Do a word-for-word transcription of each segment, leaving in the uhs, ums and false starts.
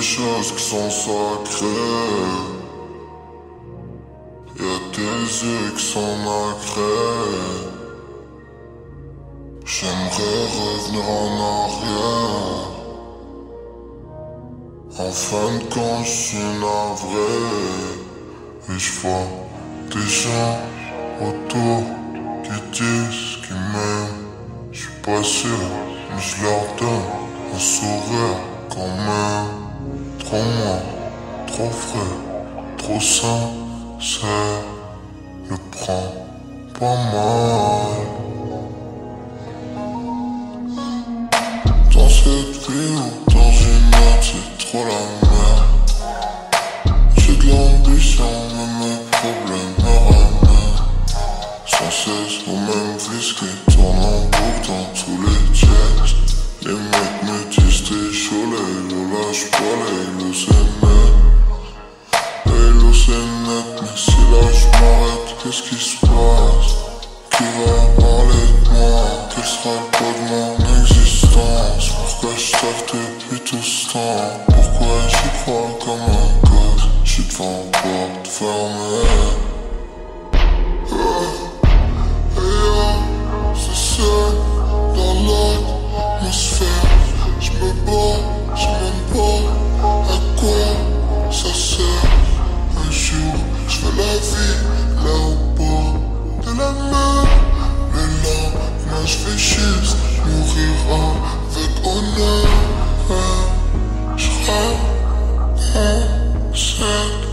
choses qui sont sacrées. Y'a des yeux qui sont nacrés. J'aimerais revenir en arrière. En fin de compte, j'suis navré. Et j'vois des gens autour qui disent qu'ils m'aiment. J'suis pas sûr, mais j'leur donne un sourire quand même. Trop moi, trop frais, trop sincère. Le prends pas mal. Dans cette vie ou dans une autre, c'est trop la merde. J'ai de l'ambition, mais mes problèmes me ramènent sans cesse au même vice qui tourne en boucle dans tous les textes. Les mecs me disent t'es chaud, l'eau lâche pas, l'eau c'est net. L'eau c'est net, mais si là j'm'arrête, qu'est-ce qui se passe? Qui va parler de moi? Quel sera le poids de mon existence? Pourquoi j'taffe depuis tout ce temps? Pourquoi j'y crois comme un gosse? J'suis devant porte fermée. Et yeah, c'est seul dans l'atmosphère. J'me bats, j'sais même pas à quoi ça sert. Un jour, j'fais la vie là au bord de la mer. Mais là, moi j'vais juste mourir avec honneur. J'rends cette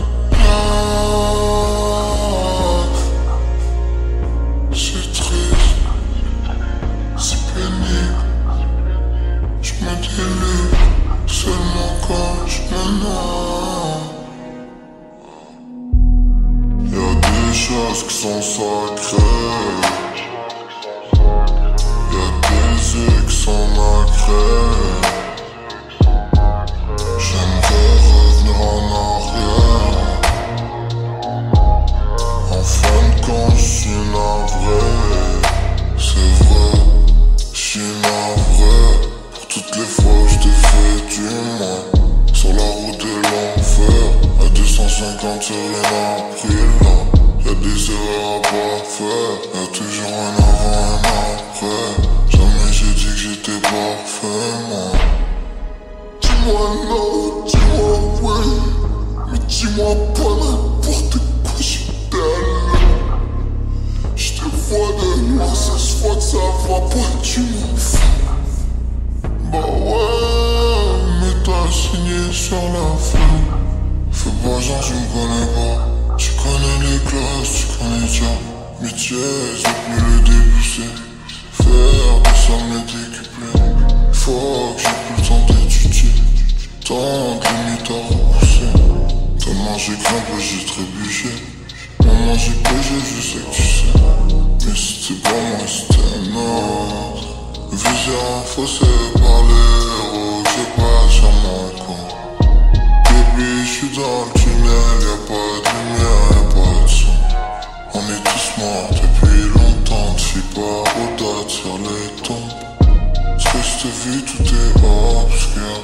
plaque. C'est triste, c'est pénible. J'me délivre seulement quand j'me noie. Y'a des choses qui sont sacrées. Y'a des yeux qui sont nacrés. J'aimerais revenir en arrière. En fin de compte, j'suis navré. C'est vrai, j'suis navré pour toutes les fois où j't'ai fait du mal. Sur la route de l'enfer, à deux cent cinquante c'est rien appris là. Y'a des erreurs à pas faire, y'a toujours un avant, un après. Jamais j'ai dit que j'étais parfait, moi. Dis-moi non, dis-moi oui, mais dis-moi pas n'importe quoi, j'suis belle. J'te vois de loin, ça se voit que ça va pas, tu m'en fous. Bah ouais, mais t'as signé sur la feuille. Fais pas genre tu me connais pas. Tu connais les classes, tu connais déjà mes dièses depuis le début c'est faire des sommes décuplées. Faut que j'ai plus le temps d'étudier. Tant de limites à repousser. Tellement j'ai grimpé, j'ai trébuché. Maman j'ai payé, je sais que tu sais. Mais c'était pas moi, c'était un autre. Visé en fossé par les héros, j'ai pas sur mon compte. Baby, j'suis dans le tunnel, y'a pas de lumière, y'a pas de son. On est tous morts depuis longtemps, t'fais pas aux dates sur les tombes. Ce que j'te vis, tout est obscur.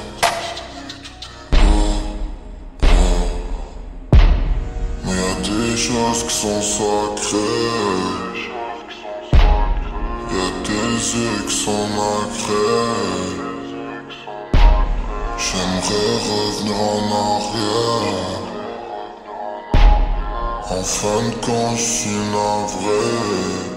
Oh, oh. Mais y'a des choses qui sont sacrées. Y'a des yeux qui sont nacrés. J'aimerais revenir en arrière. En fin de compte, j'suis navré.